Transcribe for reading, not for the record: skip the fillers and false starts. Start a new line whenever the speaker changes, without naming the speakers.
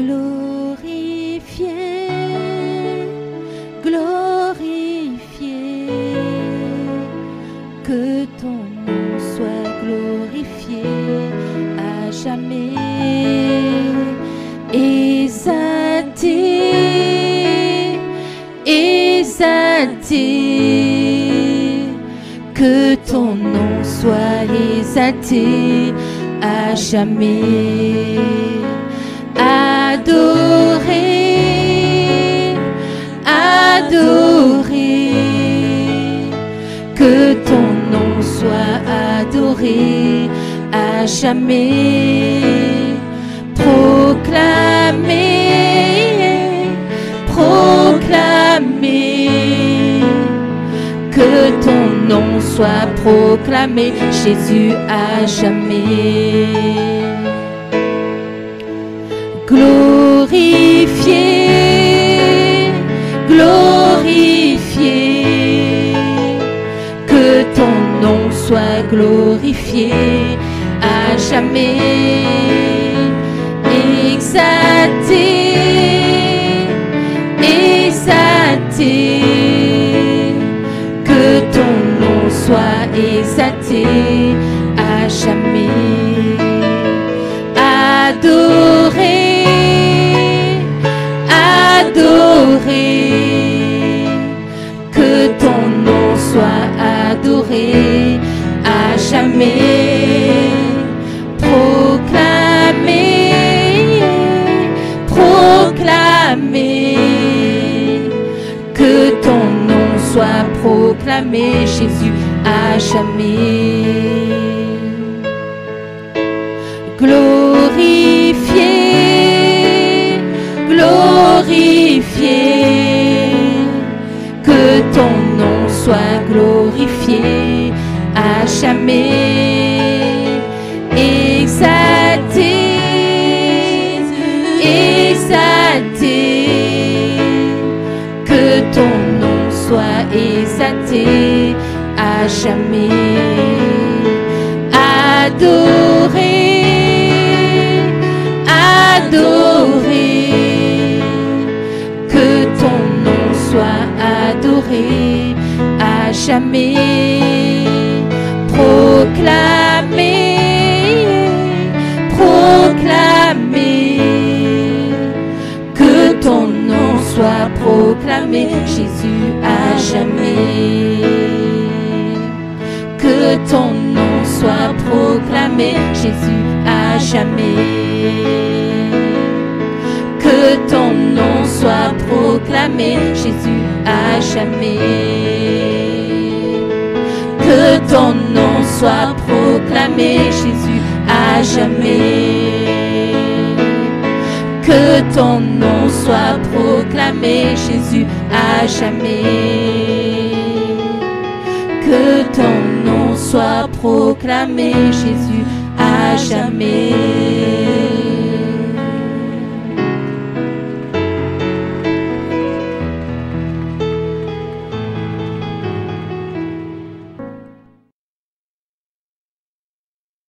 glorifié, glorifié, que ton nom soit glorifié à jamais. Exalté, exalté, que ton nom soit exalté à jamais. Adoré, adoré, que ton nom soit adoré à jamais. Proclamer, proclamer, que ton nom soit proclamé, Jésus, à jamais. Glorifié, glorifié, que ton nom soit glorifié à jamais. Exalté, exalté, que ton nom soit exalté à jamais. Adoré, adoré, que ton nom soit adoré à jamais. Proclamer, proclamer, que ton nom soit proclamé, Jésus, à jamais. Glorifié, glorifié, que ton nom soit glorifié à jamais. Exalté, exalté, que ton nom soit exalté à jamais. Adoré, adoré, que ton nom soit adoré à jamais. Proclamer, proclamer, que ton nom soit proclamé, Jésus, à jamais. Que ton nom soit proclamé, Jésus, à jamais. Que ton nom soit proclamé, Jésus, à jamais. Que ton nom soit proclamé, Jésus, à jamais. Que ton nom soit proclamé, Jésus, à jamais. Que ton nom soit proclamé, Jésus, à jamais.